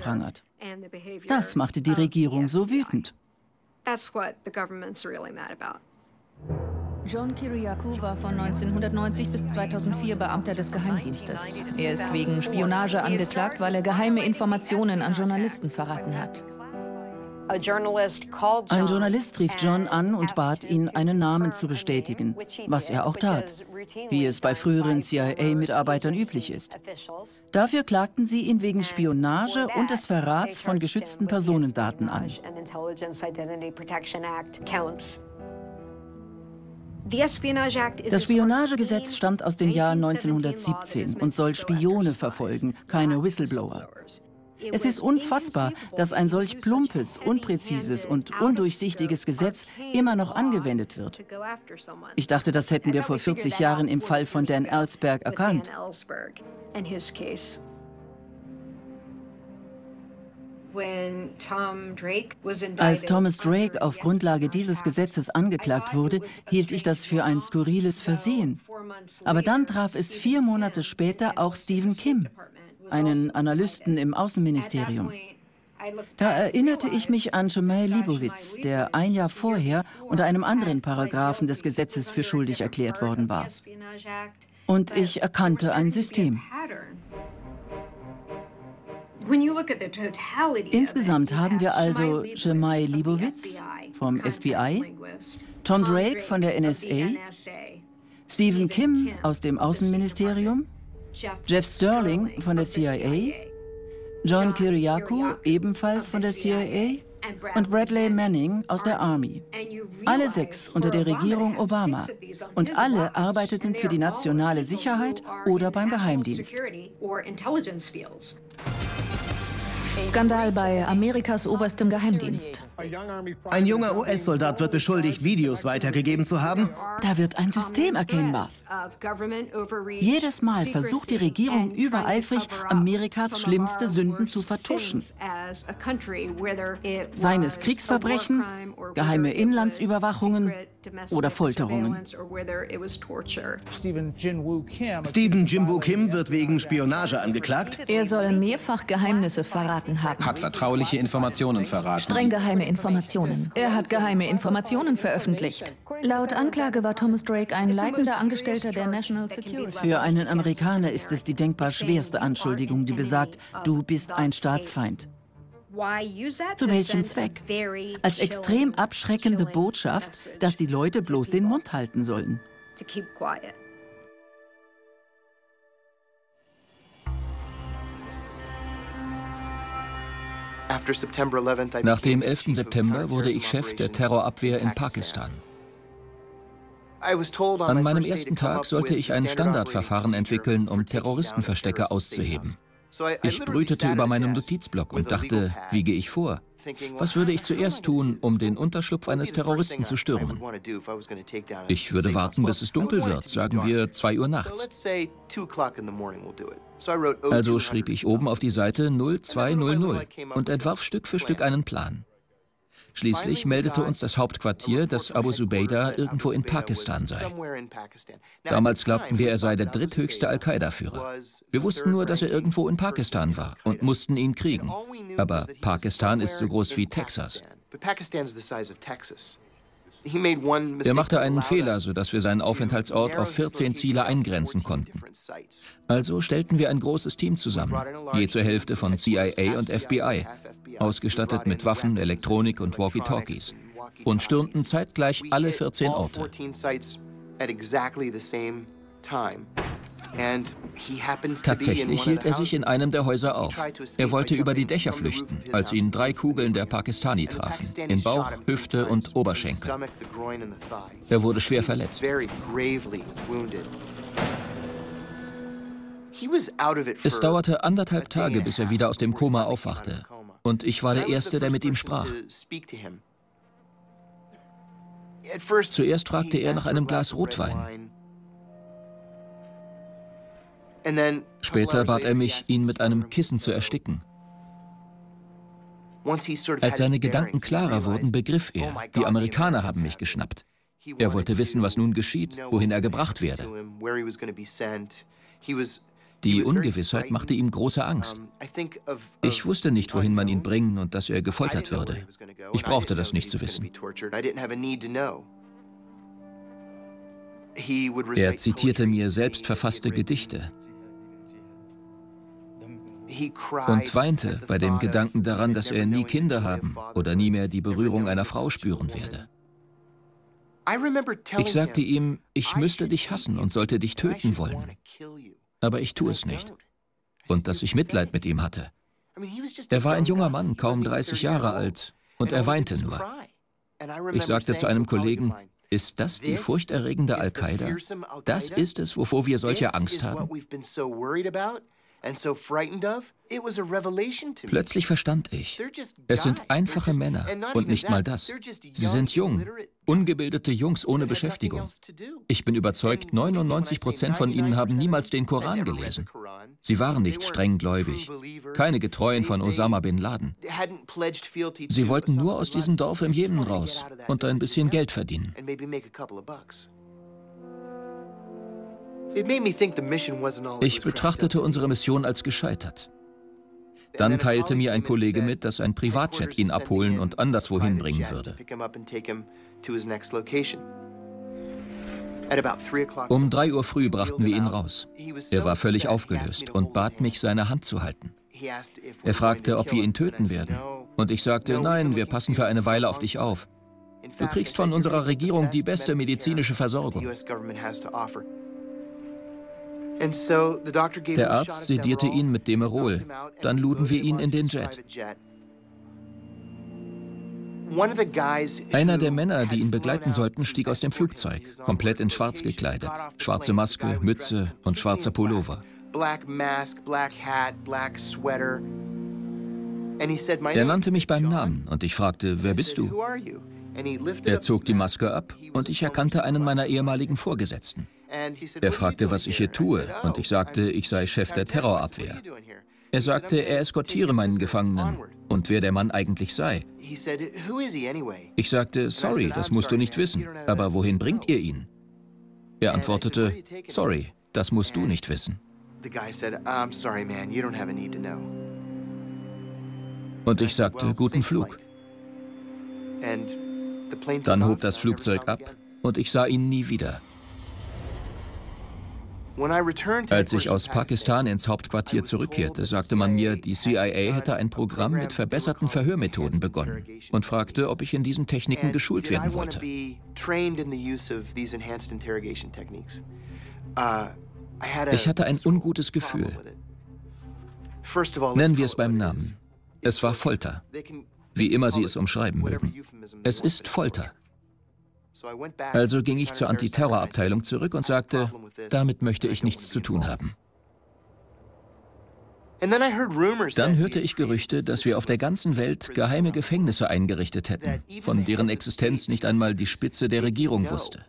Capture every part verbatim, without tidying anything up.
angeprangert. Das machte die Regierung so wütend. John Kiriakou war von neunzehnhundertneunzig bis zweitausendvier Beamter des Geheimdienstes. Er ist wegen Spionage angeklagt, weil er geheime Informationen an Journalisten verraten hat. Ein Journalist rief John an und bat ihn, einen Namen zu bestätigen, was er auch tat, wie es bei früheren C I A-Mitarbeitern üblich ist. Dafür klagten sie ihn wegen Spionage und des Verrats von geschützten Personendaten an. Das Spionagegesetz stammt aus dem Jahr neunzehnhundertsiebzehn und soll Spione verfolgen, keine Whistleblower. Es ist unfassbar, dass ein solch plumpes, unpräzises und undurchsichtiges Gesetz immer noch angewendet wird. Ich dachte, das hätten wir vor vierzig Jahren im Fall von Dan Ellsberg erkannt. Als Thomas Drake auf Grundlage dieses Gesetzes angeklagt wurde, hielt ich das für ein skurriles Versehen. Aber dann traf es vier Monate später auch Stephen Kim, einen Analysten im Außenministerium. Da erinnerte ich mich an Jemail Leibowitz, der ein Jahr vorher unter einem anderen Paragraphen des Gesetzes für schuldig erklärt worden war. Und ich erkannte ein System. Insgesamt haben wir also Jemail Leibowitz vom F B I, Tom Drake von der N S A, Stephen Kim aus dem Außenministerium, Jeff Sterling von der C I A, John Kiriakou ebenfalls von der C I A und Bradley Manning aus der Army. Alle sechs unter der Regierung Obama. Und alle arbeiteten für die nationale Sicherheit oder beim Geheimdienst. Skandal bei Amerikas oberstem Geheimdienst. Ein junger U S-Soldat wird beschuldigt, Videos weitergegeben zu haben. Da wird ein System erkennbar. Jedes Mal versucht die Regierung übereifrig, Amerikas schlimmste Sünden zu vertuschen. Seien es Kriegsverbrechen, geheime Inlandsüberwachungen oder Folterungen. Stephen Jim-Woo Kim wird wegen Spionage angeklagt. Er soll mehrfach Geheimnisse verraten haben. Hat vertrauliche Informationen verraten. Streng geheime Informationen. Er hat geheime Informationen veröffentlicht. Laut Anklage war Thomas Drake ein leitender Angestellter der National Security. Für einen Amerikaner ist es die denkbar schwerste Anschuldigung, die besagt, du bist ein Staatsfeind. Zu welchem Zweck? Als extrem abschreckende Botschaft, dass die Leute bloß den Mund halten sollen. Nach dem elften September wurde ich Chef der Terrorabwehr in Pakistan. An meinem ersten Tag sollte ich ein Standardverfahren entwickeln, um Terroristenverstecke auszuheben. Ich brütete über meinem Notizblock und dachte, wie gehe ich vor? Was würde ich zuerst tun, um den Unterschlupf eines Terroristen zu stürmen? Ich würde warten, bis es dunkel wird, sagen wir zwei Uhr nachts. Also schrieb ich oben auf die Seite null zwei null null und entwarf Stück für Stück einen Plan. Schließlich meldete uns das Hauptquartier, dass Abu Zubaydah irgendwo in Pakistan sei. Damals glaubten wir, er sei der dritthöchste Al-Qaida-Führer. Wir wussten nur, dass er irgendwo in Pakistan war und mussten ihn kriegen. Aber Pakistan ist so groß wie Texas. Er machte einen Fehler, sodass wir seinen Aufenthaltsort auf vierzehn Ziele eingrenzen konnten. Also stellten wir ein großes Team zusammen, je zur Hälfte von C I A und F B I, ausgestattet mit Waffen, Elektronik und Walkie-Talkies, und stürmten zeitgleich alle vierzehn Orte. Tatsächlich hielt er sich in einem der Häuser auf. Er wollte über die Dächer flüchten, als ihn drei Kugeln der Pakistani trafen, in Bauch, Hüfte und Oberschenkel. Er wurde schwer verletzt. Es dauerte anderthalb Tage, bis er wieder aus dem Koma aufwachte. Und ich war der Erste, der mit ihm sprach. Zuerst fragte er nach einem Glas Rotwein. Später bat er mich, ihn mit einem Kissen zu ersticken. Als seine Gedanken klarer wurden, begriff er, die Amerikaner haben mich geschnappt. Er wollte wissen, was nun geschieht, wohin er gebracht werde. Die Ungewissheit machte ihm große Angst. Ich wusste nicht, wohin man ihn bringen und dass er gefoltert würde. Ich brauchte das nicht zu wissen. Er zitierte mir selbst verfasste Gedichte und weinte bei dem Gedanken daran, dass er nie Kinder haben oder nie mehr die Berührung einer Frau spüren werde. Ich sagte ihm, ich müsste dich hassen und sollte dich töten wollen. Aber ich tue es nicht. Und dass ich Mitleid mit ihm hatte. Er war ein junger Mann, kaum dreißig Jahre alt, und er weinte nur. Ich sagte zu einem Kollegen, ist das die furchterregende Al-Qaida? Das ist es, wovor wir solche Angst haben? Plötzlich verstand ich, es sind einfache Männer und nicht mal das. Sie sind jung, ungebildete Jungs ohne Beschäftigung. Ich bin überzeugt, neunundneunzig Prozent von ihnen haben niemals den Koran gelesen. Sie waren nicht strenggläubig, keine Getreuen von Osama bin Laden. Sie wollten nur aus diesem Dorf im Jemen raus und ein bisschen Geld verdienen. Ich betrachtete unsere Mission als gescheitert. Dann teilte mir ein Kollege mit, dass ein Privatjet ihn abholen und anderswohin bringen würde. Um drei Uhr früh brachten wir ihn raus. Er war völlig aufgelöst und bat mich, seine Hand zu halten. Er fragte, ob wir ihn töten werden. Und ich sagte, nein, wir passen für eine Weile auf dich auf. Du kriegst von unserer Regierung die beste medizinische Versorgung. Der Arzt sedierte ihn mit Demerol. Dann luden wir ihn in den Jet. Einer der Männer, die ihn begleiten sollten, stieg aus dem Flugzeug, komplett in schwarz gekleidet. Schwarze Maske, Mütze und schwarzer Pullover. Er nannte mich beim Namen und ich fragte, wer bist du? Er zog die Maske ab und ich erkannte einen meiner ehemaligen Vorgesetzten. Er fragte, was ich hier tue, und ich sagte, ich sei Chef der Terrorabwehr. Er sagte, er eskortiere meinen Gefangenen und wer der Mann eigentlich sei. Ich sagte, sorry, das musst du nicht wissen, aber wohin bringt ihr ihn? Er antwortete, sorry, das musst du nicht wissen. Und ich sagte, guten Flug. Dann hob das Flugzeug ab und ich sah ihn nie wieder. Als ich aus Pakistan ins Hauptquartier zurückkehrte, sagte man mir, die C I A hätte ein Programm mit verbesserten Verhörmethoden begonnen und fragte, ob ich in diesen Techniken geschult werden wollte. Ich hatte ein ungutes Gefühl. Nennen wir es beim Namen. Es war Folter, wie immer Sie es umschreiben mögen. Es ist Folter. Also ging ich zur Antiterrorabteilung zurück und sagte, damit möchte ich nichts zu tun haben. Dann hörte ich Gerüchte, dass wir auf der ganzen Welt geheime Gefängnisse eingerichtet hätten, von deren Existenz nicht einmal die Spitze der Regierung wusste.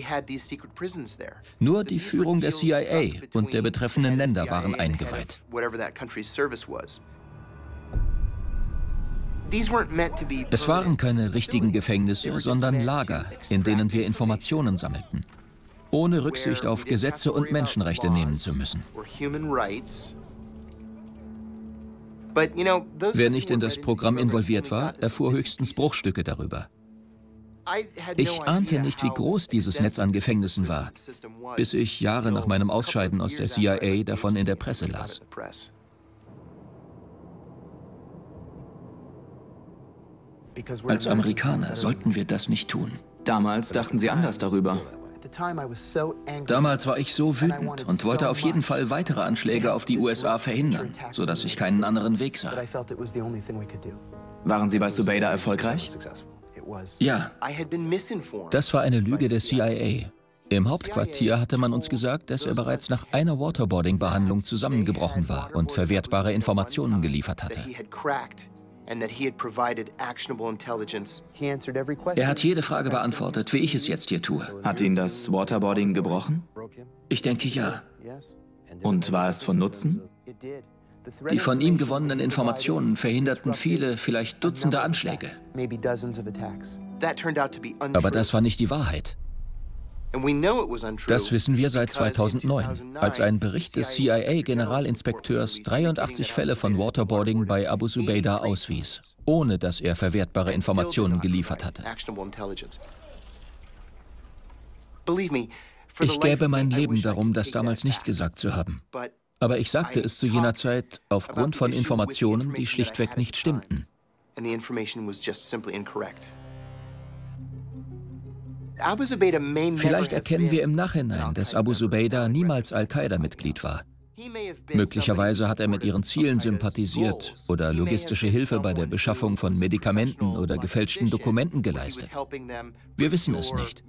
Nur die Führung der C I A und der betreffenden Länder waren eingeweiht. Es waren keine richtigen Gefängnisse, sondern Lager, in denen wir Informationen sammelten, ohne Rücksicht auf Gesetze und Menschenrechte nehmen zu müssen. Wer nicht in das Programm involviert war, erfuhr höchstens Bruchstücke darüber. Ich ahnte nicht, wie groß dieses Netz an Gefängnissen war, bis ich Jahre nach meinem Ausscheiden aus der C I A davon in der Presse las. Als Amerikaner sollten wir das nicht tun. Damals dachten Sie anders darüber. Damals war ich so wütend und wollte auf jeden Fall weitere Anschläge auf die U S A verhindern, sodass ich keinen anderen Weg sah. Waren Sie bei Zubeida erfolgreich? Ja. Das war eine Lüge der C I A. Im Hauptquartier hatte man uns gesagt, dass er bereits nach einer Waterboarding-Behandlung zusammengebrochen war und verwertbare Informationen geliefert hatte. Er hat jede Frage beantwortet, wie ich es jetzt hier tue. Hat ihn das Waterboarding gebrochen? Ich denke, ja. Und war es von Nutzen? Die von ihm gewonnenen Informationen verhinderten viele, vielleicht Dutzende Anschläge. Aber das war nicht die Wahrheit. Das wissen wir seit zweitausendneun, als ein Bericht des C I A-Generalinspekteurs dreiundachtzig Fälle von Waterboarding bei Abu Zubaydah auswies, ohne dass er verwertbare Informationen geliefert hatte. Ich gäbe mein Leben darum, das damals nicht gesagt zu haben. Aber ich sagte es zu jener Zeit aufgrund von Informationen, die schlichtweg nicht stimmten. Vielleicht erkennen wir im Nachhinein, dass Abu Zubaydah niemals Al-Qaida-Mitglied war. Möglicherweise hat er mit ihren Zielen sympathisiert oder logistische Hilfe bei der Beschaffung von Medikamenten oder gefälschten Dokumenten geleistet. Wir wissen es nicht.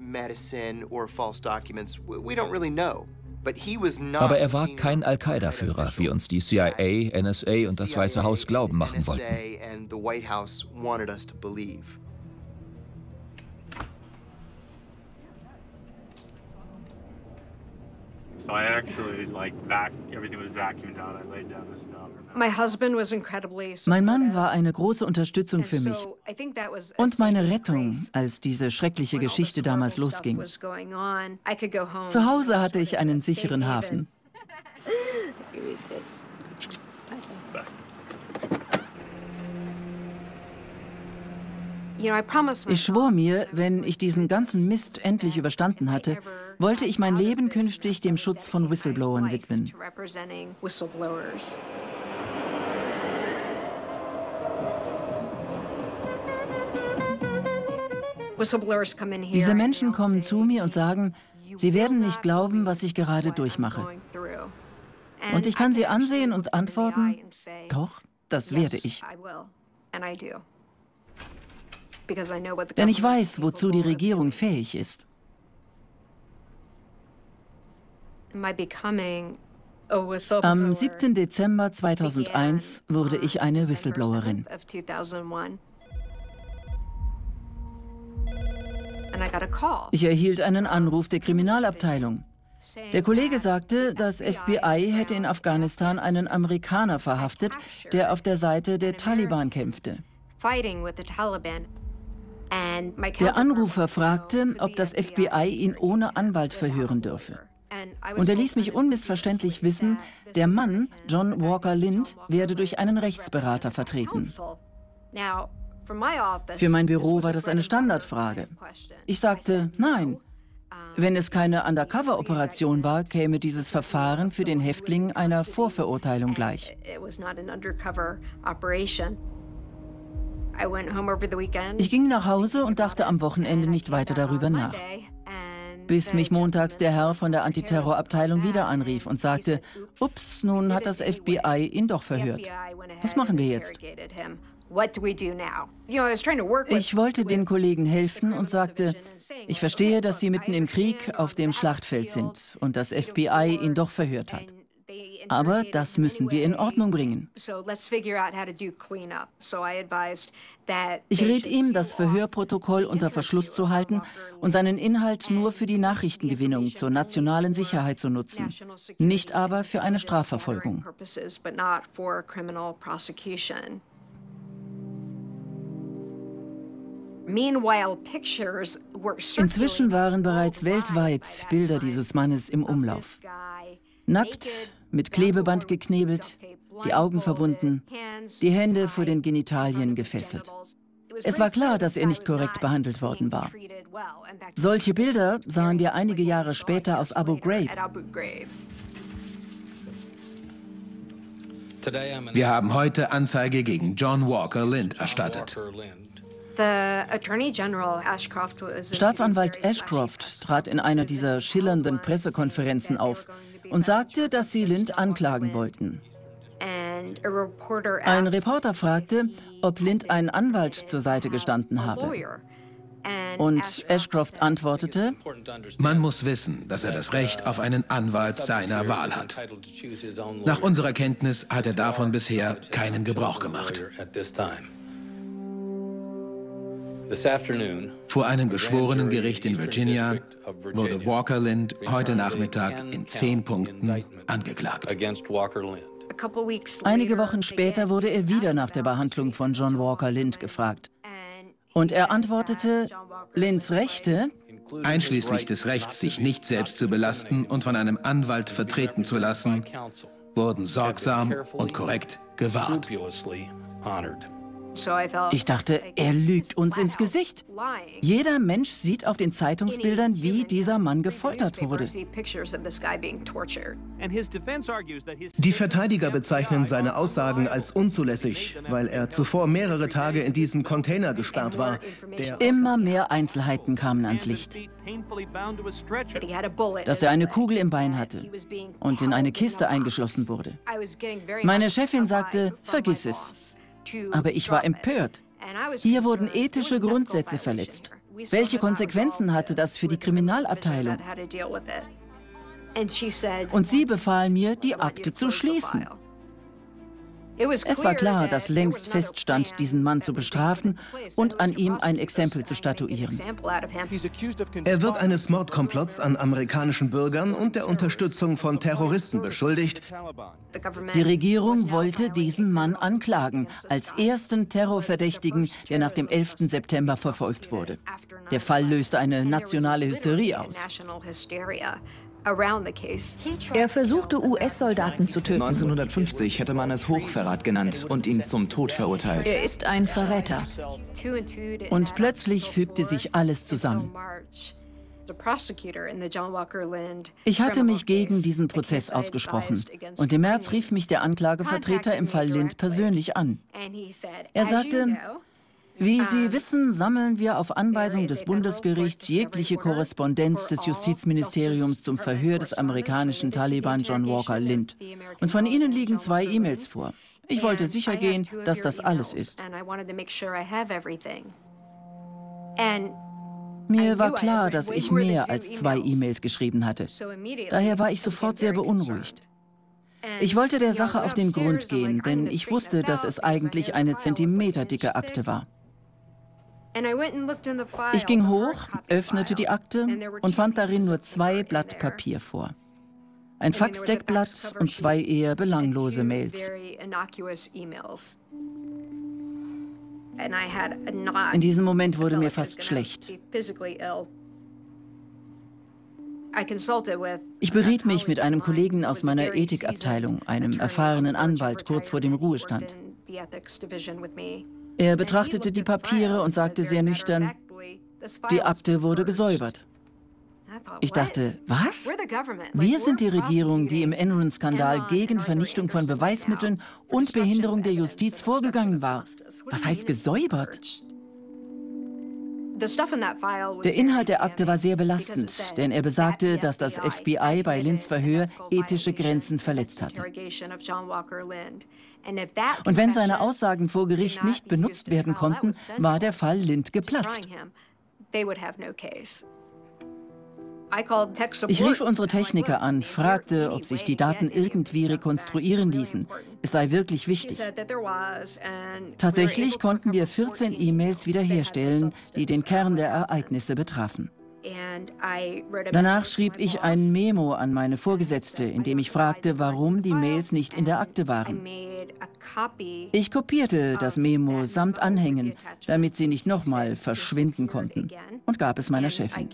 Aber er war kein Al-Qaida-Führer, wie uns die C I A, N S A und das Weiße Haus glauben machen wollten. Mein Mann war eine große Unterstützung für mich und meine Rettung, als diese schreckliche Geschichte damals losging. Zu Hause hatte ich einen sicheren Hafen. Ich schwor mir, wenn ich diesen ganzen Mist endlich überstanden hatte, wollte ich mein Leben künftig dem Schutz von Whistleblowern widmen. Diese Menschen kommen zu mir und sagen, sie werden nicht glauben, was ich gerade durchmache. Und ich kann sie ansehen und antworten, doch, das werde ich. Denn ich weiß, wozu die Regierung fähig ist. Am siebten Dezember zweitausendeins wurde ich eine Whistleblowerin. Ich erhielt einen Anruf der Kriminalabteilung. Der Kollege sagte, das F B I hätte in Afghanistan einen Amerikaner verhaftet, der auf der Seite der Taliban kämpfte. Der Anrufer fragte, ob das F B I ihn ohne Anwalt verhören dürfe. Und er ließ mich unmissverständlich wissen, der Mann, John Walker Lind, werde durch einen Rechtsberater vertreten. Für mein Büro war das eine Standardfrage. Ich sagte, nein. Wenn es keine Undercover-Operation war, käme dieses Verfahren für den Häftling einer Vorverurteilung gleich. Ich ging nach Hause und dachte am Wochenende nicht weiter darüber nach. Bis mich montags der Herr von der Antiterrorabteilung wieder anrief und sagte, ups, nun hat das F B I ihn doch verhört. Was machen wir jetzt? Ich wollte den Kollegen helfen und sagte, ich verstehe, dass Sie mitten im Krieg auf dem Schlachtfeld sind und das F B I ihn doch verhört hat. Aber das müssen wir in Ordnung bringen. Ich riet ihm, das Verhörprotokoll unter Verschluss zu halten und seinen Inhalt nur für die Nachrichtengewinnung zur nationalen Sicherheit zu nutzen, nicht aber für eine Strafverfolgung. Inzwischen waren bereits weltweit Bilder dieses Mannes im Umlauf. Nackt, mit Klebeband geknebelt, die Augen verbunden, die Hände vor den Genitalien gefesselt. Es war klar, dass er nicht korrekt behandelt worden war. Solche Bilder sahen wir einige Jahre später aus Abu Ghraib. Wir haben heute Anzeige gegen John Walker Lind erstattet. Staatsanwalt Ashcroft trat in einer dieser schillernden Pressekonferenzen auf und sagte, dass sie Lind anklagen wollten. Ein Reporter fragte, ob Lind einen Anwalt zur Seite gestanden habe. Und Ashcroft antwortete, man muss wissen, dass er das Recht auf einen Anwalt seiner Wahl hat. Nach unserer Kenntnis hat er davon bisher keinen Gebrauch gemacht. Vor einem geschworenen Gericht in Virginia wurde Walker Lind heute Nachmittag in zehn Punkten angeklagt. Einige Wochen später wurde er wieder nach der Behandlung von John Walker Lind gefragt. Und er antwortete, Linds Rechte, einschließlich des Rechts, sich nicht selbst zu belasten und von einem Anwalt vertreten zu lassen, wurden sorgsam und korrekt gewahrt. Ich dachte, er lügt uns ins Gesicht. Jeder Mensch sieht auf den Zeitungsbildern, wie dieser Mann gefoltert wurde. Die Verteidiger bezeichnen seine Aussagen als unzulässig, weil er zuvor mehrere Tage in diesem Container gesperrt war. Der Immer mehr Einzelheiten kamen ans Licht. Dass er eine Kugel im Bein hatte und in eine Kiste eingeschlossen wurde. Meine Chefin sagte, vergiss es. Aber ich war empört. Hier wurden ethische Grundsätze verletzt. Welche Konsequenzen hatte das für die Kriminalabteilung? Und sie befahl mir, die Akte zu schließen. Es war klar, dass längst feststand, diesen Mann zu bestrafen und an ihm ein Exempel zu statuieren. Er wird eines Mordkomplotts an amerikanischen Bürgern und der Unterstützung von Terroristen beschuldigt. Die Regierung wollte diesen Mann anklagen, als ersten Terrorverdächtigen, der nach dem elften September verfolgt wurde. Der Fall löste eine nationale Hysterie aus. Er versuchte, U S-Soldaten zu töten. neunzehnhundertfünfzig hätte man es Hochverrat genannt und ihn zum Tod verurteilt. Er ist ein Verräter. Und plötzlich fügte sich alles zusammen. Ich hatte mich gegen diesen Prozess ausgesprochen und im März rief mich der Anklagevertreter im Fall Lind persönlich an. Er sagte, wie Sie wissen, sammeln wir auf Anweisung des Bundesgerichts jegliche Korrespondenz des Justizministeriums zum Verhör des amerikanischen Taliban John Walker Lind. Und von Ihnen liegen zwei E-Mails vor. Ich wollte sicher gehen, dass das alles ist. Mir war klar, dass ich mehr als zwei E-Mails geschrieben hatte. Daher war ich sofort sehr beunruhigt. Ich wollte der Sache auf den Grund gehen, denn ich wusste, dass es eigentlich eine zentimeterdicke Akte war. Ich ging hoch, öffnete die Akte und fand darin nur zwei Blatt Papier vor. Ein Faxdeckblatt und zwei eher belanglose Mails. In diesem Moment wurde mir fast schlecht. Ich beriet mich mit einem Kollegen aus meiner Ethikabteilung, einem erfahrenen Anwalt kurz vor dem Ruhestand. Er betrachtete die Papiere und sagte sehr nüchtern, die Akte wurde gesäubert. Ich dachte, was? Wir sind die Regierung, die im Enron-Skandal gegen Vernichtung von Beweismitteln und Behinderung der Justiz vorgegangen war. Was heißt gesäubert? Der Inhalt der Akte war sehr belastend, denn er besagte, dass das F B I bei Linds Verhör ethische Grenzen verletzt hatte. Und wenn seine Aussagen vor Gericht nicht benutzt werden konnten, war der Fall Lind geplatzt. Ich rief unsere Techniker an, fragte, ob sich die Daten irgendwie rekonstruieren ließen. Es sei wirklich wichtig. Tatsächlich konnten wir vierzehn E-Mails wiederherstellen, die den Kern der Ereignisse betrafen. Danach schrieb ich ein Memo an meine Vorgesetzte, in dem ich fragte, warum die Mails nicht in der Akte waren. Ich kopierte das Memo samt Anhängen, damit sie nicht nochmal verschwinden konnten, und gab es meiner Chefin.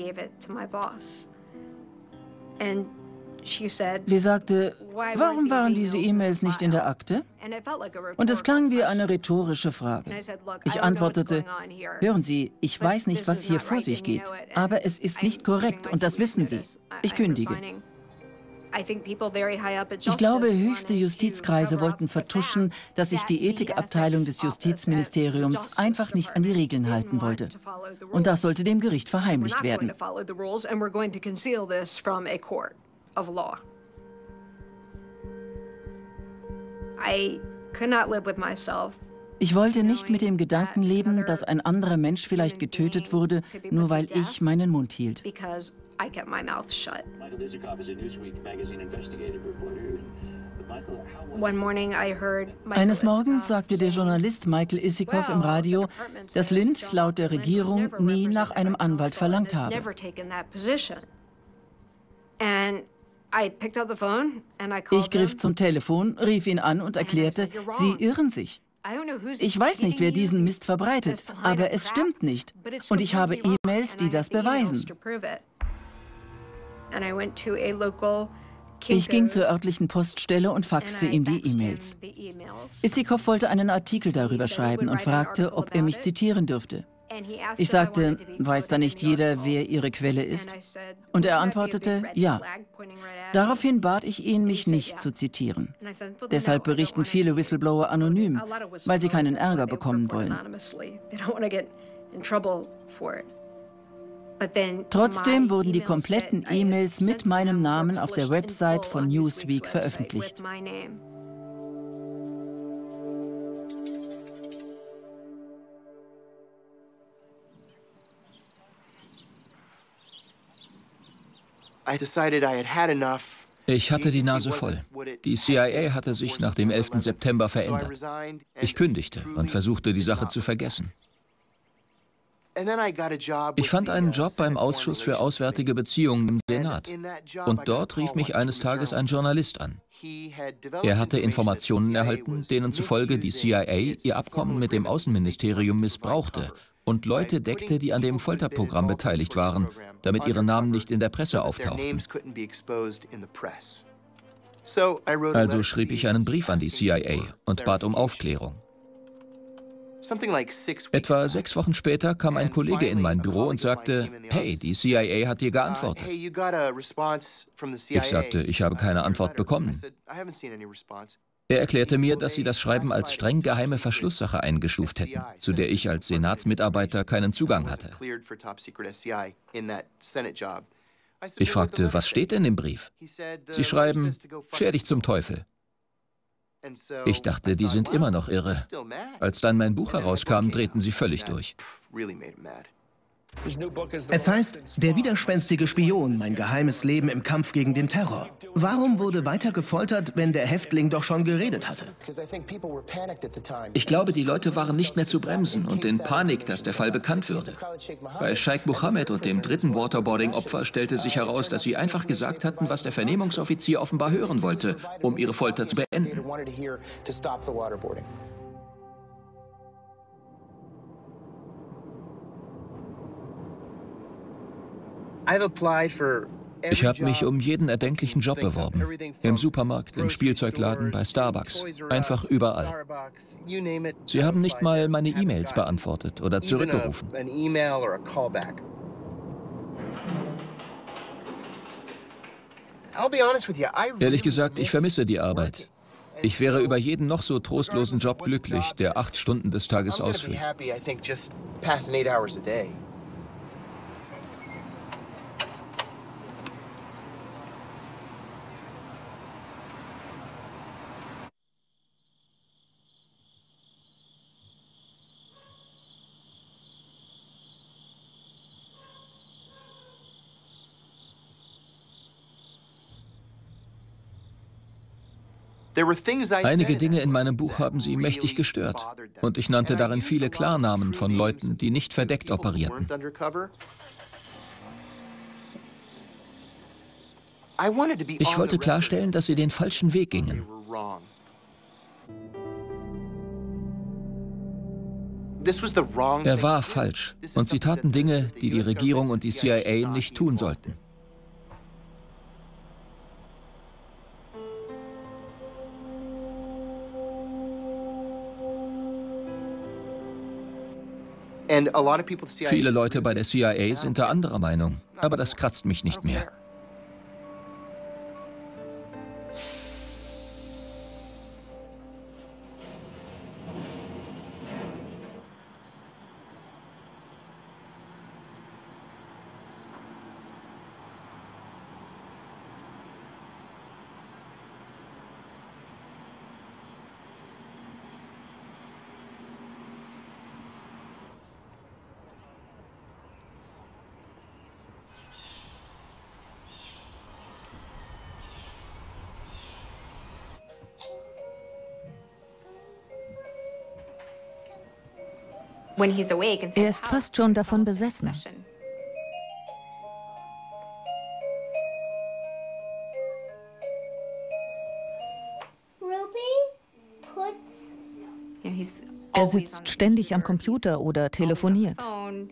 Sie sagte, warum waren diese E-Mails nicht in der Akte? Und es klang wie eine rhetorische Frage. Ich antwortete, hören Sie, ich weiß nicht, was hier vor sich geht, aber es ist nicht korrekt und das wissen Sie. Ich kündige. Ich glaube, höchste Justizkreise wollten vertuschen, dass sich die Ethikabteilung des Justizministeriums einfach nicht an die Regeln halten wollte. Und das sollte dem Gericht verheimlicht werden. Ich wollte nicht mit dem Gedanken leben, dass ein anderer Mensch vielleicht getötet wurde, nur weil ich meinen Mund hielt. Eines Morgens sagte der Journalist Michael Isikoff im Radio, dass Lind laut der Regierung nie nach einem Anwalt verlangt habe. Ich griff zum Telefon, rief ihn an und erklärte, Sie irren sich. Ich weiß nicht, wer diesen Mist verbreitet, aber es stimmt nicht. Und ich habe E-Mails, die das beweisen. Ich ging zur örtlichen Poststelle und faxte ihm die E-Mails. Isikow wollte einen Artikel darüber schreiben und fragte, ob er mich zitieren dürfte. Ich sagte, weiß da nicht jeder, wer Ihre Quelle ist? Und er antwortete, ja. Daraufhin bat ich ihn, mich nicht zu zitieren. Deshalb berichten viele Whistleblower anonym, weil sie keinen Ärger bekommen wollen. Trotzdem wurden die kompletten E-Mails mit meinem Namen auf der Website von Newsweek veröffentlicht. Ich hatte die Nase voll. Die C I A hatte sich nach dem elften September verändert. Ich kündigte und versuchte, die Sache zu vergessen. Ich fand einen Job beim Ausschuss für Auswärtige Beziehungen im Senat. Und dort rief mich eines Tages ein Journalist an. Er hatte Informationen erhalten, denen zufolge die C I A ihr Abkommen mit dem Außenministerium missbrauchte und Leute deckte, die an dem Folterprogramm beteiligt waren, damit ihre Namen nicht in der Presse auftauchten. Also schrieb ich einen Brief an die C I A und bat um Aufklärung. Etwa sechs Wochen später kam ein Kollege in mein Büro und sagte, hey, die C I A hat dir geantwortet. Ich sagte, ich habe keine Antwort bekommen. Er erklärte mir, dass sie das Schreiben als streng geheime Verschlusssache eingestuft hätten, zu der ich als Senatsmitarbeiter keinen Zugang hatte. Ich fragte, was steht denn im Brief? Sie schreiben, scher dich zum Teufel. Ich dachte, die sind immer noch irre. Als dann mein Buch herauskam, drehten sie völlig durch. Es heißt, der widerspenstige Spion, mein geheimes Leben im Kampf gegen den Terror. Warum wurde weiter gefoltert, wenn der Häftling doch schon geredet hatte? Ich glaube, die Leute waren nicht mehr zu bremsen und in Panik, dass der Fall bekannt würde. Bei Sheikh Mohammed und dem dritten Waterboarding-Opfer stellte sich heraus, dass sie einfach gesagt hatten, was der Vernehmungsoffizier offenbar hören wollte, um ihre Folter zu beenden. Ich habe mich um jeden erdenklichen Job beworben. Im Supermarkt, im Spielzeugladen, bei Starbucks. Einfach überall. Sie haben nicht mal meine E-Mails beantwortet oder zurückgerufen. Ehrlich gesagt, ich vermisse die Arbeit. Ich wäre über jeden noch so trostlosen Job glücklich, der acht Stunden des Tages ausfüllt. Einige Dinge in meinem Buch haben sie mächtig gestört. Und ich nannte darin viele Klarnamen von Leuten, die nicht verdeckt operierten. Ich wollte klarstellen, dass sie den falschen Weg gingen. Er war falsch. Und sie taten Dinge, die die Regierung und die C I A nicht tun sollten. Viele Leute bei der C I A sind da anderer Meinung, aber das kratzt mich nicht mehr. Er ist fast schon davon besessen. Er sitzt ständig am Computer oder telefoniert.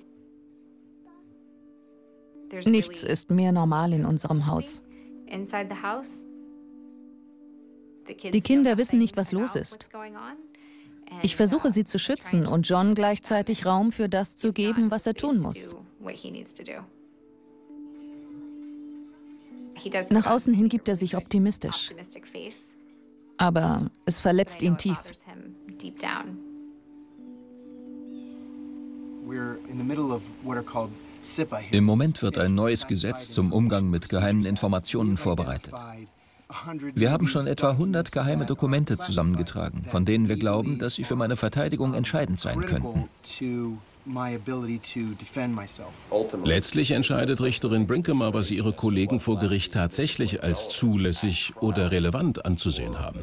Nichts ist mehr normal in unserem Haus. Die Kinder wissen nicht, was los ist. Ich versuche, sie zu schützen und John gleichzeitig Raum für das zu geben, was er tun muss. Nach außen hin gibt er sich optimistisch. Aber es verletzt ihn tief. Im Moment wird ein neues Gesetz zum Umgang mit geheimen Informationen vorbereitet. Wir haben schon etwa hundert geheime Dokumente zusammengetragen, von denen wir glauben, dass sie für meine Verteidigung entscheidend sein könnten. Letztlich entscheidet Richterin Brinkema, was ihre Kollegen vor Gericht tatsächlich als zulässig oder relevant anzusehen haben.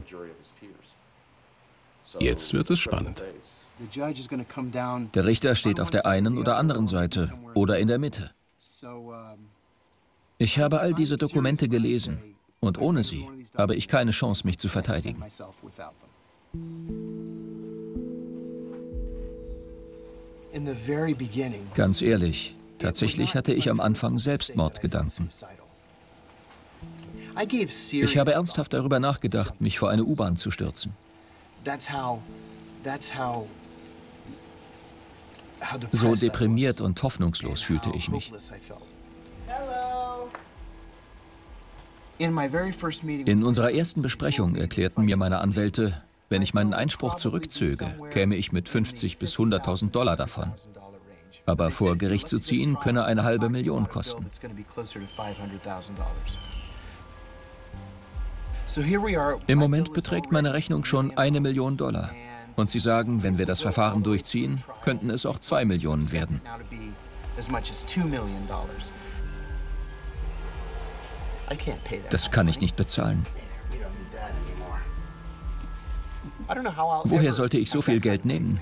Jetzt wird es spannend. Der Richter steht auf der einen oder anderen Seite oder in der Mitte. Ich habe all diese Dokumente gelesen und ohne sie habe ich keine Chance, mich zu verteidigen. Ganz ehrlich, tatsächlich hatte ich am Anfang Selbstmordgedanken. Ich habe ernsthaft darüber nachgedacht, mich vor eine U-Bahn zu stürzen. So deprimiert und hoffnungslos fühlte ich mich. In unserer ersten Besprechung erklärten mir meine Anwälte, wenn ich meinen Einspruch zurückzöge, käme ich mit fünfzig bis hunderttausend Dollar davon. Aber vor Gericht zu ziehen, könne eine halbe Million kosten. Im Moment beträgt meine Rechnung schon eine Million Dollar. Und sie sagen, wenn wir das Verfahren durchziehen, könnten es auch zwei Millionen werden. Das kann ich nicht bezahlen. Woher sollte ich so viel Geld nehmen?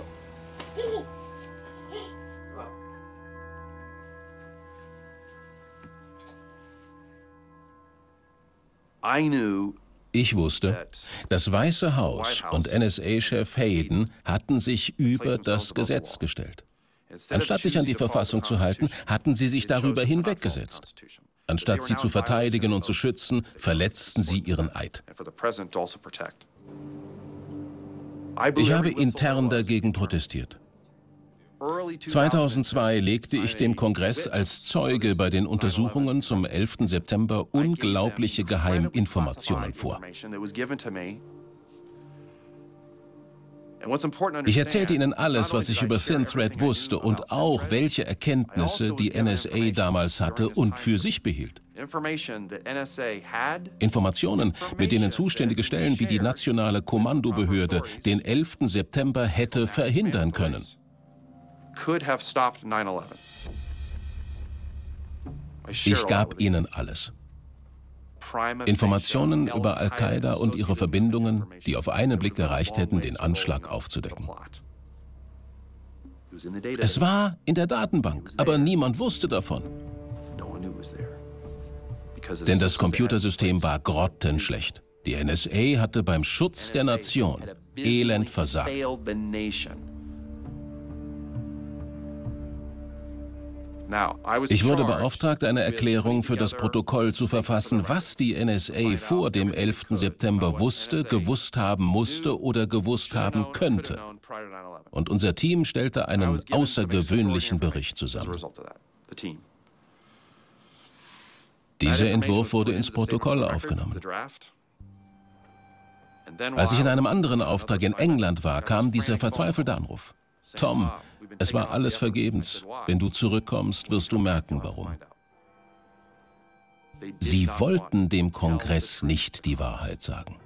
Ich wusste, das Weiße Haus und N S A-Chef Hayden hatten sich über das Gesetz gestellt. Anstatt sich an die Verfassung zu halten, hatten sie sich darüber hinweggesetzt. Anstatt sie zu verteidigen und zu schützen, verletzten sie ihren Eid. Ich habe intern dagegen protestiert. zweitausendzwei legte ich dem Kongress als Zeuge bei den Untersuchungen zum elften September unglaubliche Geheiminformationen vor. Ich erzählte Ihnen alles, was ich über Thin Thread wusste und auch, welche Erkenntnisse die N S A damals hatte und für sich behielt. Informationen, mit denen zuständige Stellen wie die Nationale Kommandobehörde den elften September hätte verhindern können. Ich gab ihnen alles. Informationen über Al-Qaida und ihre Verbindungen, die auf einen Blick gereicht hätten, den Anschlag aufzudecken. Es war in der Datenbank, aber niemand wusste davon. Denn das Computersystem war grottenschlecht. Die N S A hatte beim Schutz der Nation elend versagt. Ich wurde beauftragt, eine Erklärung für das Protokoll zu verfassen, was die N S A vor dem elften September wusste, gewusst haben musste oder gewusst haben könnte. Und unser Team stellte einen außergewöhnlichen Bericht zusammen. Dieser Entwurf wurde ins Protokoll aufgenommen. Als ich in einem anderen Auftrag in England war, kam dieser verzweifelte Anruf. Tom, es war alles vergebens. Wenn du zurückkommst, wirst du merken, warum. Sie wollten dem Kongress nicht die Wahrheit sagen.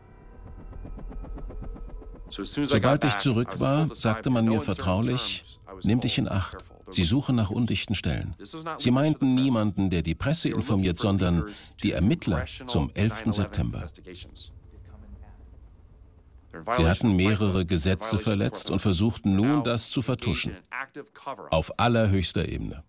Sobald ich zurück war, sagte man mir vertraulich, nimm dich in Acht. Sie suchen nach undichten Stellen. Sie meinten niemanden, der die Presse informiert, sondern die Ermittler zum elften September. Sie hatten mehrere Gesetze verletzt und versuchten nun, das zu vertuschen. Auf allerhöchster Ebene.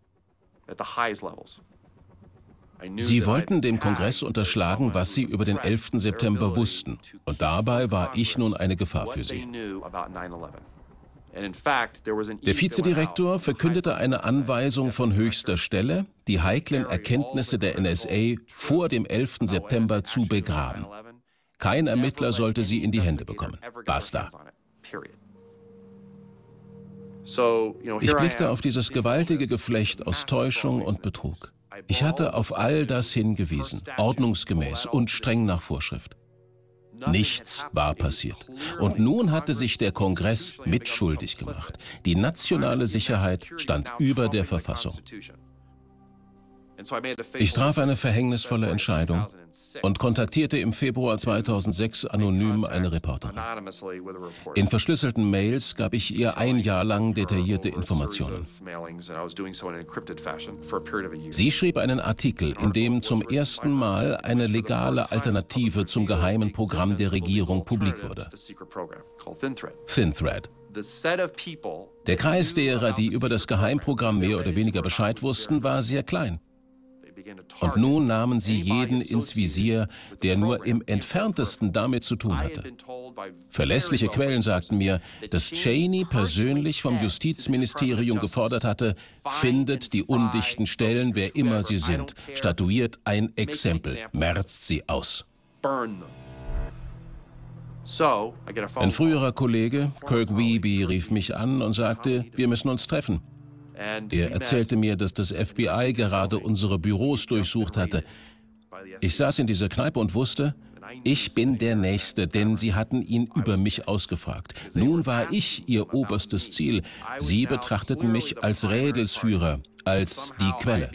Sie wollten dem Kongress unterschlagen, was sie über den elften September wussten. Und dabei war ich nun eine Gefahr für sie. Der Vizedirektor verkündete eine Anweisung von höchster Stelle, die heiklen Erkenntnisse der N S A vor dem elften September zu begraben. Kein Ermittler sollte sie in die Hände bekommen. Basta. Ich blickte auf dieses gewaltige Geflecht aus Täuschung und Betrug. Ich hatte auf all das hingewiesen, ordnungsgemäß und streng nach Vorschrift. Nichts war passiert. Und nun hatte sich der Kongress mitschuldig gemacht. Die nationale Sicherheit stand über der Verfassung. Ich traf eine verhängnisvolle Entscheidung und kontaktierte im Februar zweitausendsechs anonym eine Reporterin. In verschlüsselten Mails gab ich ihr ein Jahr lang detaillierte Informationen. Sie schrieb einen Artikel, in dem zum ersten Mal eine legale Alternative zum geheimen Programm der Regierung publik wurde. ThinThread. Der Kreis derer, die über das Geheimprogramm mehr oder weniger Bescheid wussten, war sehr klein. Und nun nahmen sie jeden ins Visier, der nur im Entferntesten damit zu tun hatte. Verlässliche Quellen sagten mir, dass Cheney persönlich vom Justizministerium gefordert hatte, findet die undichten Stellen, wer immer sie sind, statuiert ein Exempel, merzt sie aus. Ein früherer Kollege, Kirk Wiebe, rief mich an und sagte, wir müssen uns treffen. Er erzählte mir, dass das F B I gerade unsere Büros durchsucht hatte. Ich saß in dieser Kneipe und wusste, ich bin der Nächste, denn sie hatten ihn über mich ausgefragt. Nun war ich ihr oberstes Ziel. Sie betrachteten mich als Rädelsführer, als die Quelle.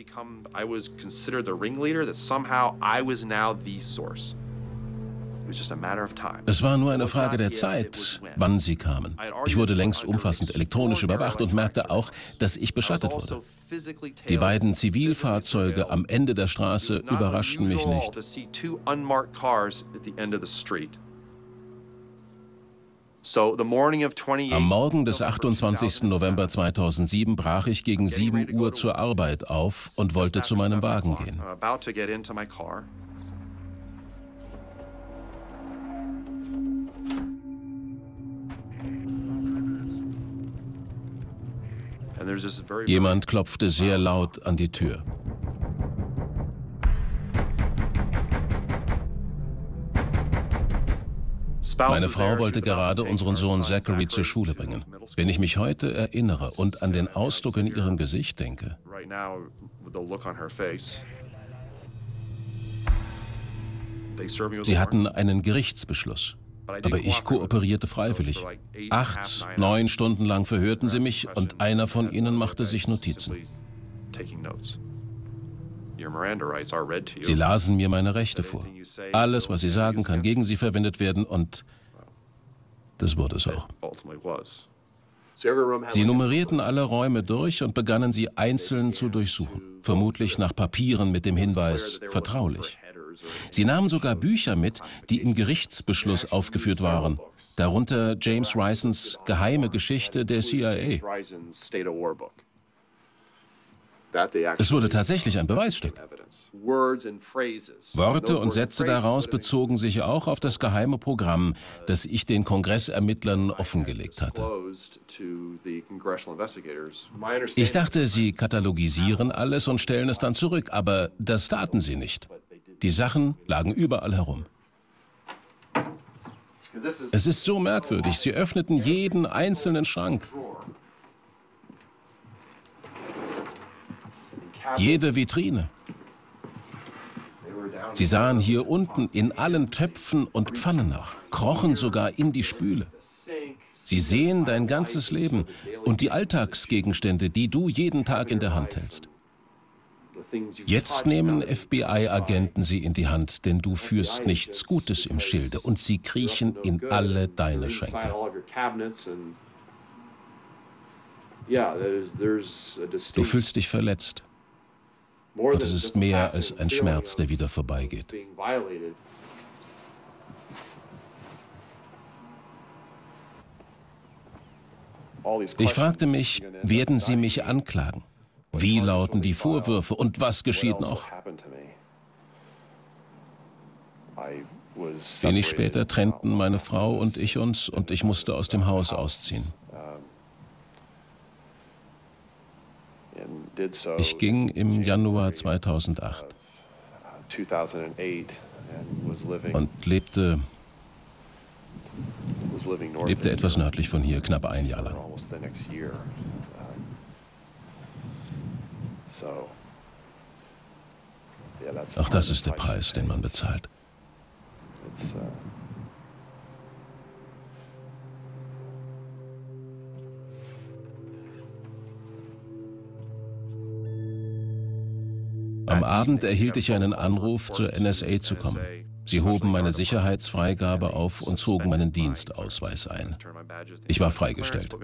Es war nur eine Frage der Zeit, wann sie kamen. Ich wurde längst umfassend elektronisch überwacht und merkte auch, dass ich beschattet wurde. Die beiden Zivilfahrzeuge am Ende der Straße überraschten mich nicht. Am Morgen des achtundzwanzigsten November zweitausendsieben brach ich gegen sieben Uhr zur Arbeit auf und wollte zu meinem Wagen gehen. Jemand klopfte sehr laut an die Tür. Meine Frau wollte gerade unseren Sohn Zachary zur Schule bringen. Wenn ich mich heute erinnere und an den Ausdruck in ihrem Gesicht denke, sie hatten einen Gerichtsbeschluss. Aber ich kooperierte freiwillig. Acht, neun Stunden lang verhörten sie mich und einer von ihnen machte sich Notizen. Sie lasen mir meine Rechte vor. Alles, was sie sagen, kann gegen sie verwendet werden und das wurde es auch. Sie nummerierten alle Räume durch und begannen sie einzeln zu durchsuchen. Vermutlich nach Papieren mit dem Hinweis vertraulich. Sie nahmen sogar Bücher mit, die im Gerichtsbeschluss aufgeführt waren, darunter James Risons Geheime Geschichte der C I A. Es wurde tatsächlich ein Beweisstück. Worte und Sätze daraus bezogen sich auch auf das geheime Programm, das ich den Kongressermittlern offengelegt hatte. Ich dachte, sie katalogisieren alles und stellen es dann zurück, aber das taten sie nicht. Die Sachen lagen überall herum. Es ist so merkwürdig. Sie öffneten jeden einzelnen Schrank. Jede Vitrine. Sie sahen hier unten in allen Töpfen und Pfannen nach, krochen sogar in die Spüle. Sie sehen dein ganzes Leben und die Alltagsgegenstände, die du jeden Tag in der Hand hältst. Jetzt nehmen F B I-Agenten sie in die Hand, denn du führst nichts Gutes im Schilde und sie kriechen in alle deine Schränke. Du fühlst dich verletzt und es ist mehr als ein Schmerz, der wieder vorbeigeht. Ich fragte mich, werden sie mich anklagen? Wie lauten die Vorwürfe und was geschieht noch? Wenig später trennten meine Frau und ich uns und ich musste aus dem Haus ausziehen. Ich ging im Januar zweitausendacht und lebte, lebte etwas nördlich von hier, knapp ein Jahr lang. Auch das ist der Preis, den man bezahlt. Am Abend erhielt ich einen Anruf, zur N S A zu kommen. Sie hoben meine Sicherheitsfreigabe auf und zogen meinen Dienstausweis ein. Ich war freigestellt.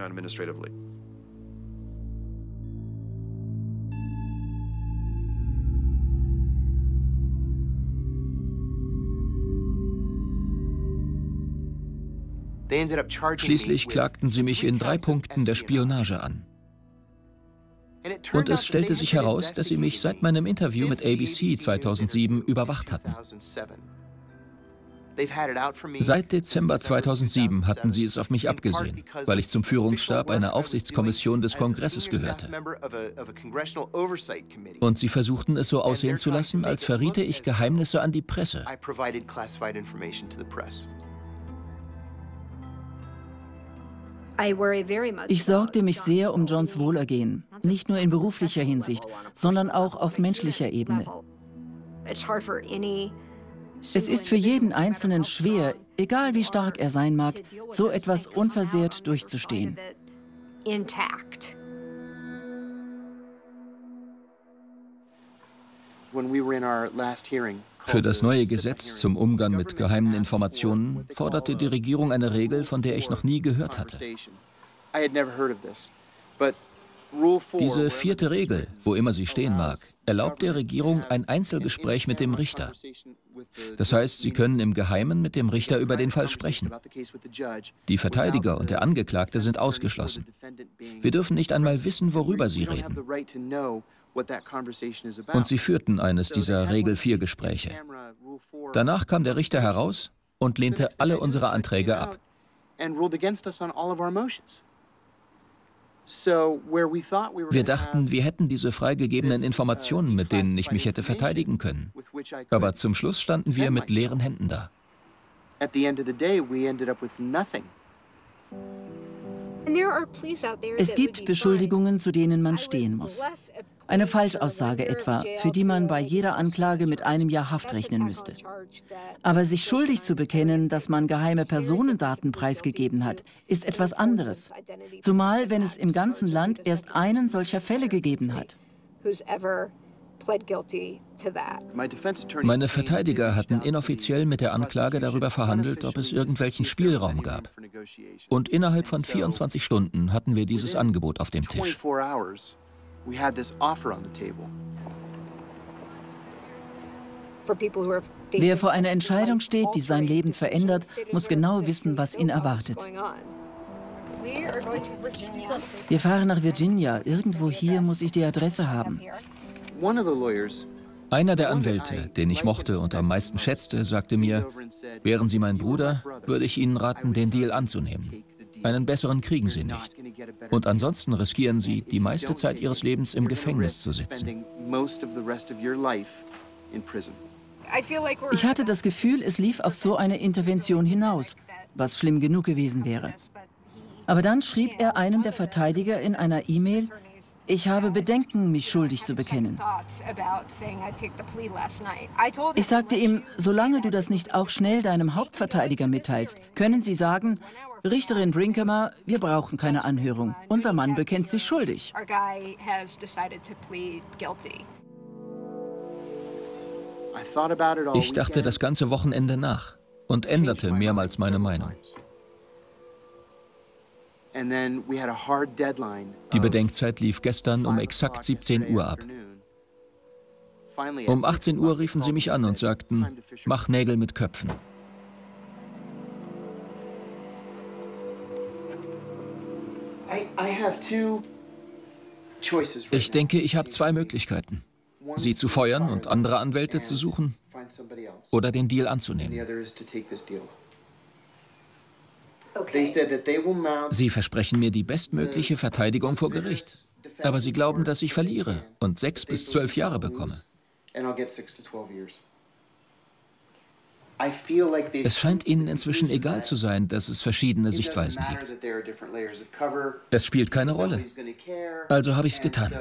Schließlich klagten sie mich in drei Punkten der Spionage an. Und es stellte sich heraus, dass sie mich seit meinem Interview mit A B C zweitausendsieben überwacht hatten. Seit Dezember zweitausendsieben hatten sie es auf mich abgesehen, weil ich zum Führungsstab einer Aufsichtskommission des Kongresses gehörte. Und sie versuchten es so aussehen zu lassen, als verriete ich Geheimnisse an die Presse. Ich sorgte mich sehr um Johns Wohlergehen, nicht nur in beruflicher Hinsicht, sondern auch auf menschlicher Ebene. Es ist für jeden Einzelnen schwer, egal wie stark er sein mag, so etwas unversehrt durchzustehen. Für das neue Gesetz zum Umgang mit geheimen Informationen forderte die Regierung eine Regel, von der ich noch nie gehört hatte. Diese vierte Regel, wo immer sie stehen mag, erlaubt der Regierung ein Einzelgespräch mit dem Richter. Das heißt, sie können im Geheimen mit dem Richter über den Fall sprechen. Die Verteidiger und der Angeklagte sind ausgeschlossen. Wir dürfen nicht einmal wissen, worüber sie reden. Und sie führten eines dieser Regel vier Gespräche. Danach kam der Richter heraus und lehnte alle unsere Anträge ab. Wir dachten, wir hätten diese freigegebenen Informationen, mit denen ich mich hätte verteidigen können. Aber zum Schluss standen wir mit leeren Händen da. Es gibt Beschuldigungen, zu denen man stehen muss. Eine Falschaussage etwa, für die man bei jeder Anklage mit einem Jahr Haft rechnen müsste. Aber sich schuldig zu bekennen, dass man geheime Personendaten preisgegeben hat, ist etwas anderes. Zumal, wenn es im ganzen Land erst einen solcher Fälle gegeben hat. Meine Verteidiger hatten inoffiziell mit der Anklage darüber verhandelt, ob es irgendwelchen Spielraum gab. Und innerhalb von vierundzwanzig Stunden hatten wir dieses Angebot auf dem Tisch. Wer vor einer Entscheidung steht, die sein Leben verändert, muss genau wissen, was ihn erwartet. Wir fahren nach Virginia. Irgendwo hier muss ich die Adresse haben. Einer der Anwälte, den ich mochte und am meisten schätzte, sagte mir, wären Sie mein Bruder, würde ich Ihnen raten, den Deal anzunehmen. Einen besseren kriegen Sie nicht. Und ansonsten riskieren Sie, die meiste Zeit Ihres Lebens im Gefängnis zu sitzen. Ich hatte das Gefühl, es lief auf so eine Intervention hinaus, was schlimm genug gewesen wäre. Aber dann schrieb er einem der Verteidiger in einer E-Mail, ich habe Bedenken, mich schuldig zu bekennen. Ich sagte ihm, solange du das nicht auch schnell deinem Hauptverteidiger mitteilst, können sie sagen, Richterin Brinkema, wir brauchen keine Anhörung. Unser Mann bekennt sich schuldig. Ich dachte das ganze Wochenende nach und änderte mehrmals meine Meinung. Die Bedenkzeit lief gestern um exakt siebzehn Uhr ab. Um achtzehn Uhr riefen sie mich an und sagten, mach Nägel mit Köpfen. Ich denke, ich habe zwei Möglichkeiten. Sie zu feuern und andere Anwälte zu suchen oder den Deal anzunehmen. Sie versprechen mir die bestmögliche Verteidigung vor Gericht. Aber sie glauben, dass ich verliere und sechs bis zwölf Jahre bekomme. Es scheint ihnen inzwischen egal zu sein, dass es verschiedene Sichtweisen gibt. Es spielt keine Rolle. Also habe ich es getan.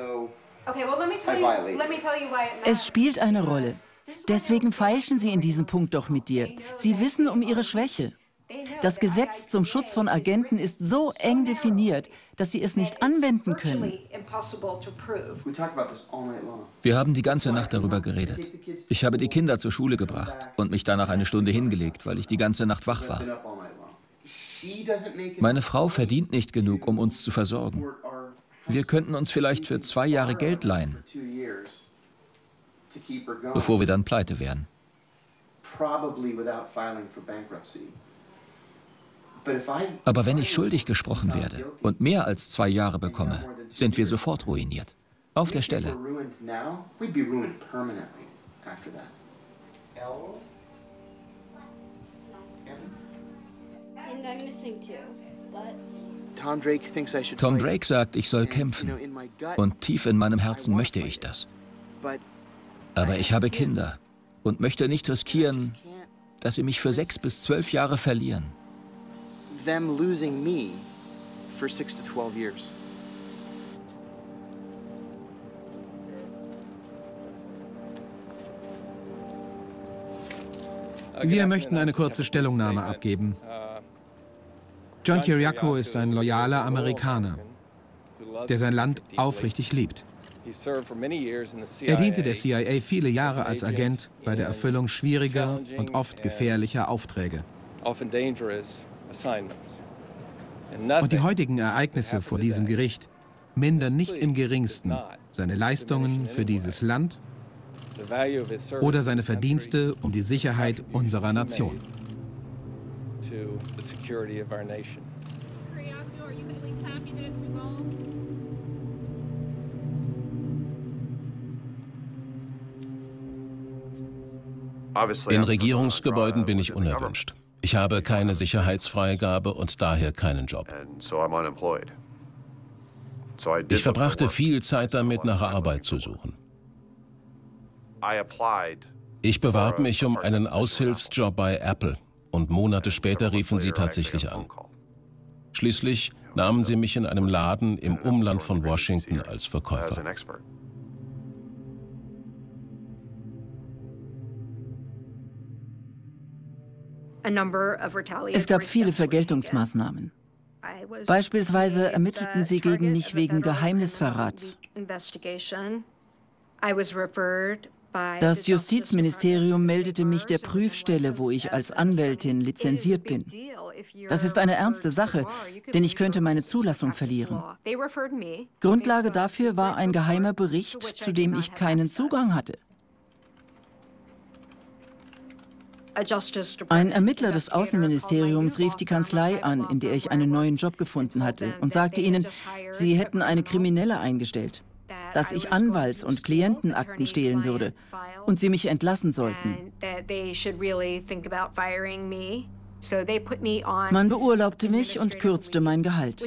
Es spielt eine Rolle. Deswegen feilschen sie in diesem Punkt doch mit dir. Sie wissen um ihre Schwäche. Das Gesetz zum Schutz von Agenten ist so eng definiert, dass sie es nicht anwenden können. Wir haben die ganze Nacht darüber geredet. Ich habe die Kinder zur Schule gebracht und mich danach eine Stunde hingelegt, weil ich die ganze Nacht wach war. Meine Frau verdient nicht genug, um uns zu versorgen. Wir könnten uns vielleicht für zwei Jahre Geld leihen, bevor wir dann pleite wären. Aber wenn ich schuldig gesprochen werde und mehr als zwei Jahre bekomme, sind wir sofort ruiniert. Auf der Stelle. Tom Drake sagt, ich soll kämpfen. Und tief in meinem Herzen möchte ich das. Aber ich habe Kinder und möchte nicht riskieren, dass sie mich für sechs bis zwölf Jahre verlieren. Them losing me for six to twelve years. Wir möchten eine kurze Stellungnahme abgeben. John Kiriakou ist ein loyaler Amerikaner, der sein Land aufrichtig liebt. Er diente der C I A viele Jahre als Agent bei der Erfüllung schwieriger und oft gefährlicher Aufträge. Und die heutigen Ereignisse vor diesem Gericht mindern nicht im geringsten seine Leistungen für dieses Land oder seine Verdienste um die Sicherheit unserer Nation. In Regierungsgebäuden bin ich unerwünscht. Ich habe keine Sicherheitsfreigabe und daher keinen Job. Ich verbrachte viel Zeit damit, nach Arbeit zu suchen. Ich bewarb mich um einen Aushilfsjob bei Apple und Monate später riefen sie tatsächlich an. Schließlich nahmen sie mich in einem Laden im Umland von Washington als Verkäufer. Es gab viele Vergeltungsmaßnahmen. Beispielsweise ermittelten sie gegen mich wegen Geheimnisverrats. Das Justizministerium meldete mich der Prüfstelle, wo ich als Anwältin lizenziert bin. Das ist eine ernste Sache, denn ich könnte meine Zulassung verlieren. Grundlage dafür war ein geheimer Bericht, zu dem ich keinen Zugang hatte. Ein Ermittler des Außenministeriums rief die Kanzlei an, in der ich einen neuen Job gefunden hatte, und sagte ihnen, sie hätten eine Kriminelle eingestellt, dass ich Anwalts- und Klientenakten stehlen würde und sie mich entlassen sollten. Man beurlaubte mich und kürzte mein Gehalt.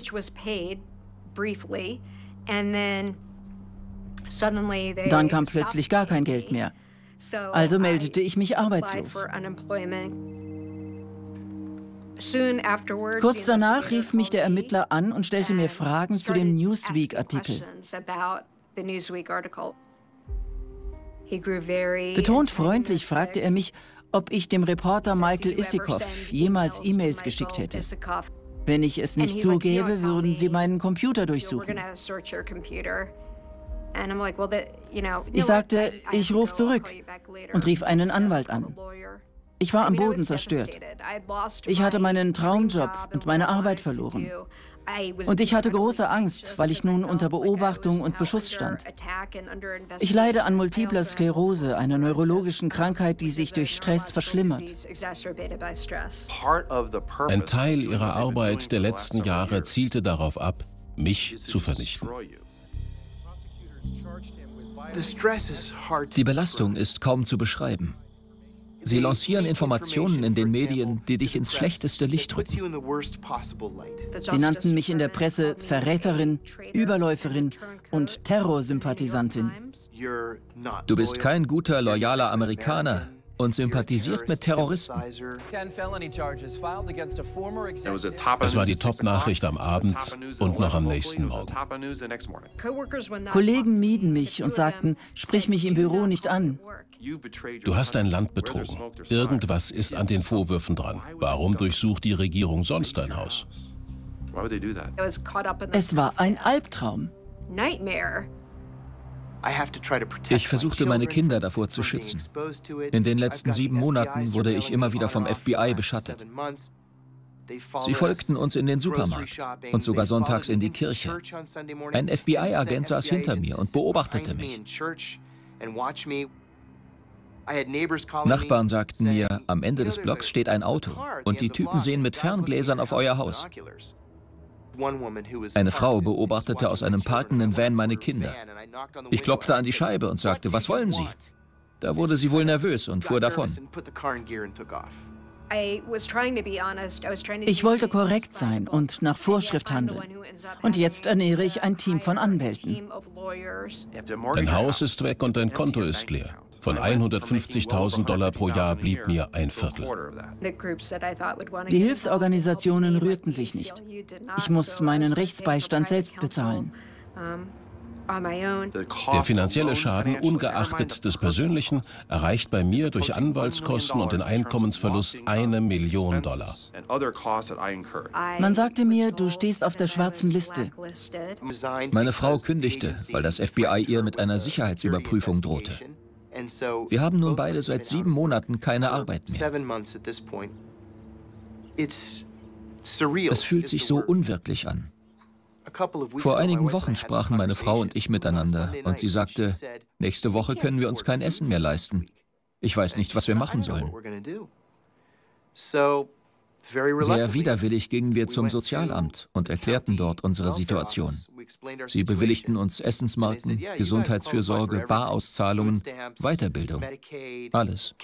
Dann kam plötzlich gar kein Geld mehr. Also meldete ich mich arbeitslos. Kurz danach rief mich der Ermittler an und stellte mir Fragen zu dem Newsweek-Artikel. Betont freundlich fragte er mich, ob ich dem Reporter Michael Isikoff jemals E-Mails geschickt hätte. Wenn ich es nicht zugäbe, würden sie meinen Computer durchsuchen. Ich sagte, ich rufe zurück und rief einen Anwalt an. Ich war am Boden zerstört. Ich hatte meinen Traumjob und meine Arbeit verloren. Und ich hatte große Angst, weil ich nun unter Beobachtung und Beschuss stand. Ich leide an multipler Sklerose, einer neurologischen Krankheit, die sich durch Stress verschlimmert. Ein Teil ihrer Arbeit der letzten Jahre zielte darauf ab, mich zu vernichten. Die Belastung ist kaum zu beschreiben. Sie lancieren Informationen in den Medien, die dich ins schlechteste Licht rücken. Sie nannten mich in der Presse Verräterin, Überläuferin und Terrorsympathisantin. Du bist kein guter, loyaler Amerikaner und sympathisierst mit Terroristen. Es war die Top-Nachricht am Abend und noch am nächsten Morgen. Kollegen mieden mich und sagten, sprich mich im Büro nicht an. Du hast dein Land betrogen. Irgendwas ist an den Vorwürfen dran. Warum durchsucht die Regierung sonst dein Haus? Es war ein Albtraum. Ich versuchte, meine Kinder davor zu schützen. In den letzten sieben Monaten wurde ich immer wieder vom F B I beschattet. Sie folgten uns in den Supermarkt und sogar sonntags in die Kirche. Ein F B I-Agent saß hinter mir und beobachtete mich. Nachbarn sagten mir, am Ende des Blocks steht ein Auto und die Typen sehen mit Ferngläsern auf euer Haus. Eine Frau beobachtete aus einem parkenden Van meine Kinder. Ich klopfte an die Scheibe und sagte, was wollen Sie? Da wurde sie wohl nervös und fuhr davon. Ich wollte korrekt sein und nach Vorschrift handeln. Und jetzt ernähre ich ein Team von Anwälten. Dein Haus ist weg und dein Konto ist leer. Von hundertfünfzigtausend Dollar pro Jahr blieb mir ein Viertel. Die Hilfsorganisationen rührten sich nicht. Ich muss meinen Rechtsbeistand selbst bezahlen. Der finanzielle Schaden, ungeachtet des Persönlichen, erreicht bei mir durch Anwaltskosten und den Einkommensverlust eine Million Dollar. Man sagte mir, du stehst auf der schwarzen Liste. Meine Frau kündigte, weil das F B I ihr mit einer Sicherheitsüberprüfung drohte. Wir haben nun beide seit sieben Monaten keine Arbeit mehr. Es fühlt sich so unwirklich an. Vor einigen Wochen sprachen meine Frau und ich miteinander und sie sagte, nächste Woche können wir uns kein Essen mehr leisten. Ich weiß nicht, was wir machen sollen. Sehr widerwillig gingen wir zum Sozialamt und erklärten dort unsere Situation. Sie bewilligten uns Essensmarken, Gesundheitsfürsorge, Barauszahlungen, Weiterbildung, alles.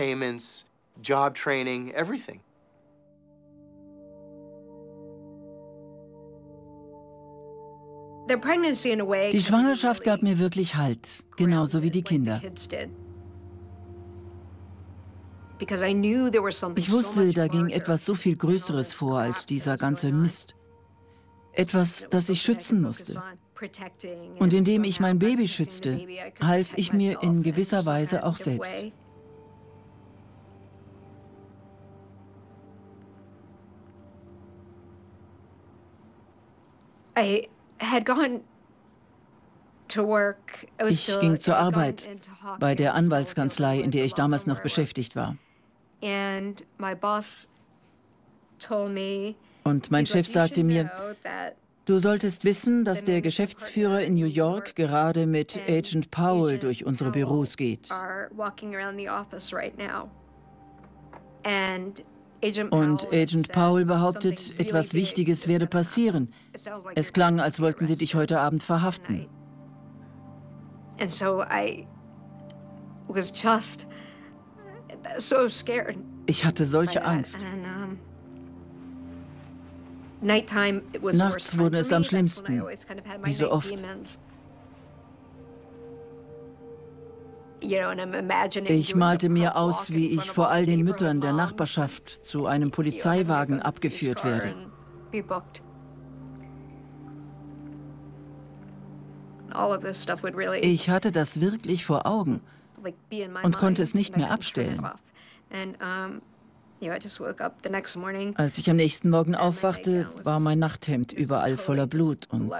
Die Schwangerschaft gab mir wirklich Halt, genauso wie die Kinder. Ich wusste, da ging etwas so viel Größeres vor als dieser ganze Mist. Etwas, das ich schützen musste. Und indem ich mein Baby schützte, half ich mir in gewisser Weise auch selbst. Ich ging zur Arbeit bei der Anwaltskanzlei, in der ich damals noch beschäftigt war. Und mein Chef sagte mir, du solltest wissen, dass der Geschäftsführer in New York gerade mit Agent Powell durch unsere Büros geht. Und Agent Powell behauptet, etwas Wichtiges werde passieren. Es klang, als wollten sie dich heute Abend verhaften. Ich hatte solche Angst. Nachts wurde es am schlimmsten, wie so oft. Ich malte mir aus, wie ich vor all den Müttern der Nachbarschaft zu einem Polizeiwagen abgeführt werde. Ich hatte das wirklich vor Augen und konnte es nicht mehr abstellen. Als ich am nächsten Morgen aufwachte, war mein Nachthemd überall voller Blut und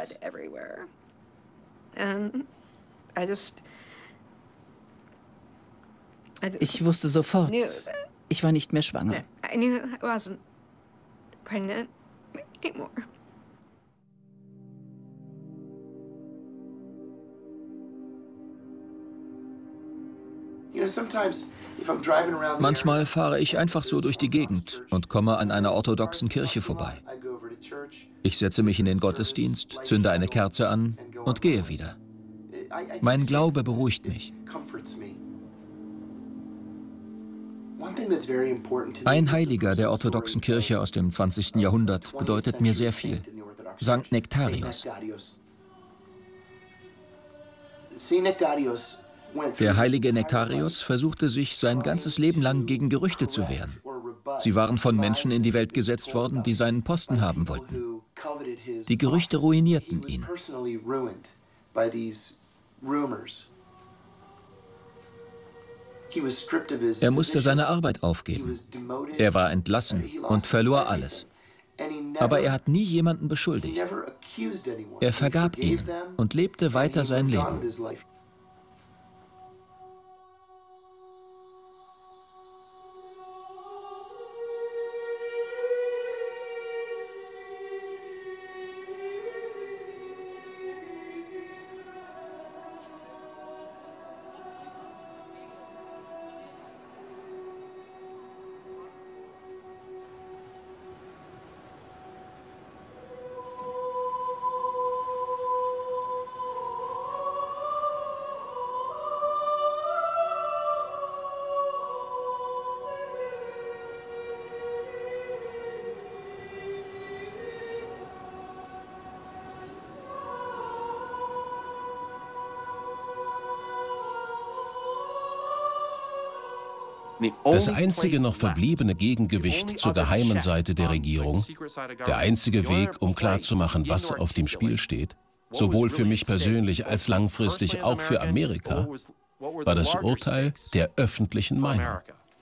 ich wusste sofort, ich war nicht mehr schwanger. Manchmal fahre ich einfach so durch die Gegend und komme an einer orthodoxen Kirche vorbei. Ich setze mich in den Gottesdienst, zünde eine Kerze an und gehe wieder. Mein Glaube beruhigt mich. Ein Heiliger der orthodoxen Kirche aus dem zwanzigsten Jahrhundert bedeutet mir sehr viel. Sankt Nektarios. Der heilige Nektarios versuchte sich sein ganzes Leben lang gegen Gerüchte zu wehren. Sie waren von Menschen in die Welt gesetzt worden, die seinen Posten haben wollten. Die Gerüchte ruinierten ihn. Er musste seine Arbeit aufgeben. Er war entlassen und verlor alles. Aber er hat nie jemanden beschuldigt. Er vergab ihnen und lebte weiter sein Leben. Das einzige noch verbliebene Gegengewicht zur geheimen Seite der Regierung, der einzige Weg, um klarzumachen, was auf dem Spiel steht, sowohl für mich persönlich als langfristig auch für Amerika, war das Urteil der öffentlichen Meinung.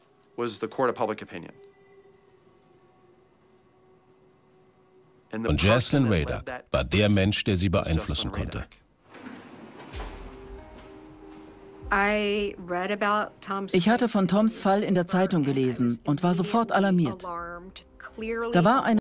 Und Jaslyn Radack war der Mensch, der sie beeinflussen konnte. Ich hatte von Toms Fall in der Zeitung gelesen und war sofort alarmiert. Da war eine